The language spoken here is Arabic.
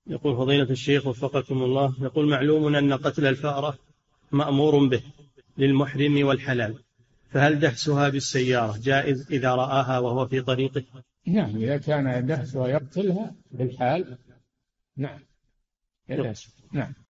يقول فضيلة الشيخ وفقكم الله، يقول معلوم أن قتل الفأرة مأمور به للمحرم والحلال، فهل دهسها بالسيارة جائز إذا رآها وهو في طريقه؟ نعم، إذا كان دهسها يقتلها بالحال، نعم يدهس، نعم.